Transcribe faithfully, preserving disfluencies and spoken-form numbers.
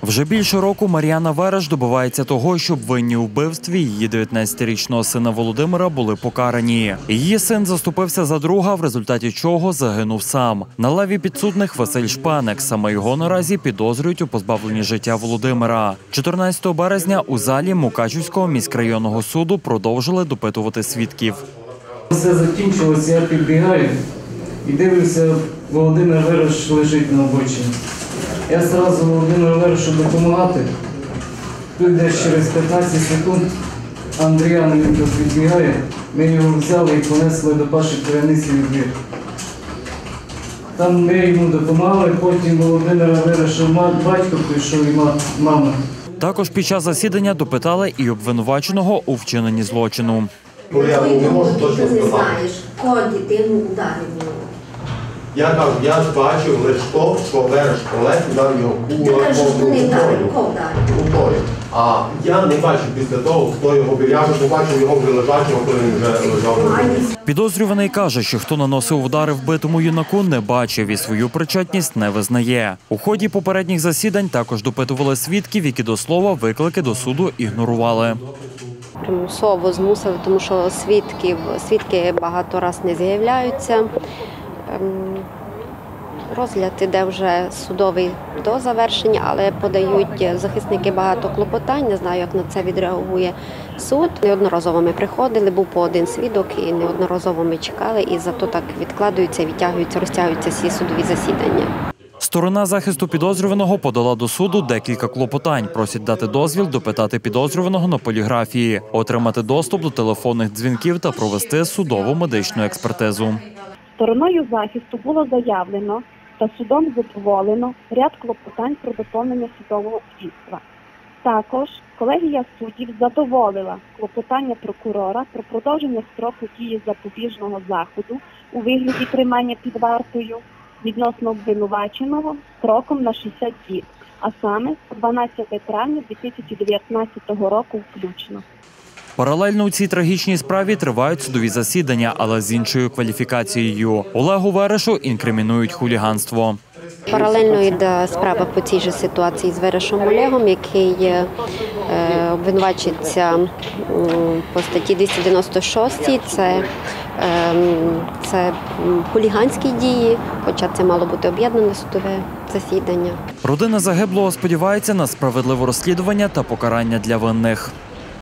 Вже більше року Мар'яна Вереш добивається того, щоб винні у вбивстві її дев'ятнадцятирічного сина Володимира були покарані. Її син заступився за друга, в результаті чого загинув сам. На лаві підсудних Василь Шпеник. Саме його наразі підозрюють у позбавленні життя Володимира. чотирнадцятого березня у залі Мукачівського міськрайонного суду продовжили допитувати свідків. Все закінчилося, я підбігаю і дивлюся, Володимир Вереш лежить на обочині. Я одразу Володимиру Верешу допомагати. Тут десь через п'ятнадцять секунд Андріяненко підбігає, ми його взяли і понесли до Паші Кривянисів двір. Там ми йому допомагали, потім Володимира Вереша батько прийшов і мама. Також під час засідання допитали і обвинуваченого у вчиненні злочину. Ти не знаєш, кого дитину ударив. Я кажу, я ж бачив лише то, що Вереш Олег дав його кулаком. А я не бачив після того, хто його бив. Я вже побачив його вже лежачого, коли він вже лежав. Підозрюваний каже, що хто наносив удари вбитому юнаку, не бачив і свою причетність не визнає. У ході попередніх засідань також допитували свідків, які до слова виклики до суду ігнорували. Примусово змусили, тому що свідків, свідки багато разів не з'являються. Розгляд іде вже судовий до завершення, але подають захисники багато клопотань. Не знаю, як на це відреагує суд. Неодноразово ми приходили, був по один свідок, і неодноразово ми чекали, і зато так відкладаються, відтягуються, розтягуються всі судові засідання. Сторона захисту підозрюваного подала до суду декілька клопотань. Просять дати дозвіл допитати підозрюваного на поліграфії, отримати доступ до телефонних дзвінків та провести судову медичну експертизу. Стороною захисту було заявлено та судом задоволено ряд клопотань про доповнення судового слідства. Також колегія суддів задоволила клопотання прокурора про продовження строку дії запобіжного заходу у вигляді тримання під вартою відносно обвинуваченого строком на шістдесят діб, а саме дванадцяте травня дві тисячі дев'ятнадцятого року включно. Паралельно у цій трагічній справі тривають судові засідання, але з іншою кваліфікацією. Олегу Верешу інкримінують хуліганство. Паралельно йде справа по цій же ситуації з Верешем Олегом, який е, обвинувачується по статті двісті дев'яносто шість. Це, е, це хуліганські дії, хоча це мало бути об'єднане судове засідання. Родина загиблого сподівається на справедливе розслідування та покарання для винних.